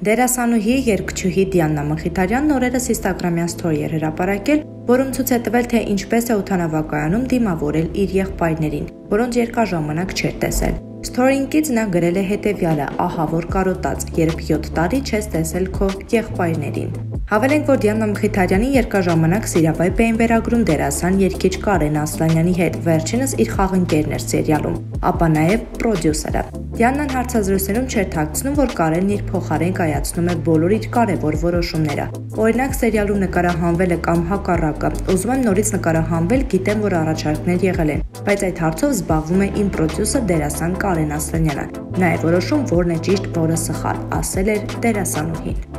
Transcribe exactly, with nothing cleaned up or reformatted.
Դերասանուհի երգչուհի Դիանա Մխիթարյանն օրերս Instagram-յան story էր հրապարակել, որում ցույց է տվել, թե ինչպես է օդանավակայանում դիմավորել իր եղբայրներին, որոնց երկար ժամանակ չէր տեսել։ Story-ից նա գրել է հետևյալը. «Ահավոր կարոտած, երբ յոթ տարի չես տեսել քո եղբայրներին»։ Հավելենք, որ Դիանա Մխիթարյանին երկար ժամանակ սիրավայբ էին վերագրում դերասան երգիչ Կարեն Ասլանյանի հետ, վերջինս իր խաղընկերն էր սերիալում, ապա նաև պրոդյուսերը։ Դիանան հարցազրույցներում չէր թաքցնում, որ Կարենն իր փոխարեն կայացնում է բոլոր իր կարևոր որոշումները։ Օրինակ, սերիալում նկարահանվելը կամ հակառակը։ Ուզում եմ նորից նկարահանվել, գիտեմ, որ առաջարկներ եղել են, բայց այդ հարցով զբաղվում է իմ պրոդյուսեր դերասան Կարեն Ասլանյանը։ Նա է որոշում, որն է ճիշտ, որը սխալ, ասել էր դերասանուհին։